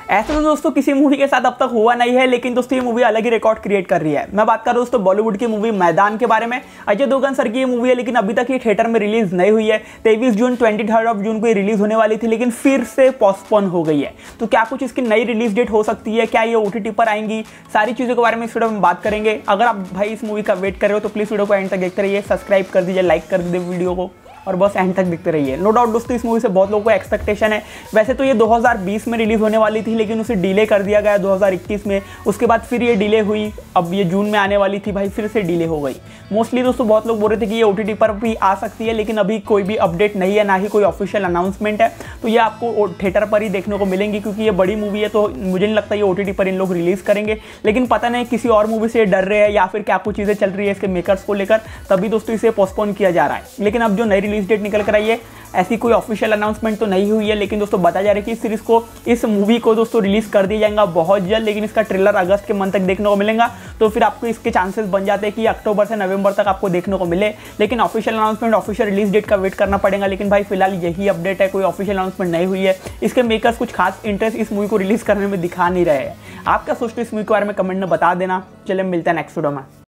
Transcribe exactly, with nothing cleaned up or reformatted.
ऐसा तो दोस्तों किसी मूवी के साथ अब तक हुआ नहीं है, लेकिन दोस्तों ये मूवी अलग ही रिकॉर्ड क्रिएट कर रही है। मैं बात कर रहा हूँ दोस्तों बॉलीवुड की मूवी मैदान के बारे में। अजय देवगन सर की ये मूवी है, लेकिन अभी तक ये थिएटर में रिलीज नहीं हुई है। तेईस जून ट्वेंटी थर्ड ऑफ जून को ये रिलीज होने वाली थी, लेकिन फिर से पोस्टपोन हो गई है। तो क्या कुछ इसकी नई रिलीज डेट हो सकती है, क्या ये ओटीटी पर आएंगी, सारी चीज़ों के बारे में इस वीडियो में बात करेंगे। अगर आप भाई इस मूवी का वेट कर रहे हो तो प्लीज़ वीडियो को एंड तक देखते रहिए, सब्सक्राइब कर दीजिए, लाइक कर दीजिए वीडियो को और बस एंड तक देखते रहिए। नो डाउट दोस्तों इस मूवी से बहुत लोगों को एक्सपेक्टेशन है। वैसे तो ये दो हज़ार बीस में रिलीज होने वाली थी, लेकिन उसे डिले कर दिया गया दो हज़ार इक्कीस में। उसके बाद फिर ये डिले हुई, अब ये जून में आने वाली थी भाई, फिर से डिले हो गई। मोस्टली दोस्तों बहुत लोग बोल रहे थे कि ये ओटीटी पर भी आ सकती है, लेकिन अभी कोई भी अपडेट नहीं है, ना ही कोई ऑफिशियल अनाउंसमेंट है। तो ये आपको थिएटर पर ही देखने को मिलेंगी, क्योंकि ये बड़ी मूवी है, तो मुझे नहीं लगता ये ओटीटी पर इन लोग रिलीज करेंगे। लेकिन पता नहीं किसी और मूवी से डर रहे हैं या फिर क्या कुछ चीज़ें चल रही है इसके मेकर्स को लेकर, तभी दोस्तों इसे पोस्टपोन किया जा रहा है। लेकिन अब जो नई रिलीज डेट निकल कर आई है, ऐसी कोई ऑफिशियल अनाउंसमेंट तो नहीं हुई है, लेकिन दोस्तों बताया जा रहा है कि इस सीरीज को, इस मूवी को दोस्तों रिलीज कर दिया जाएगा बहुत जल्द। लेकिन इसका ट्रेलर अगस्त के मंथ तक देखने को मिलेगा, तो फिर आपको इसके चांसेस बन जाते हैं कि अक्टूबर से नवंबर तक आपको देखने को मिले। लेकिन official announcement, official release date का वेट करना पड़ेगा। लेकिन भाई फिलहाल यही अपडेट है, कोई ऑफिशियल अनाउंसमेंट नहीं हुई है। इसके मेकर्स कुछ खास इंटरेस्ट इस मूवी को रिलीज करने में दिखा नहीं रहे हैं। आप क्या सोचते हो इस मूवी के बारे में कमेंट में बता देना। चलिए मिलते हैं नेक्स्ट वीडियो में।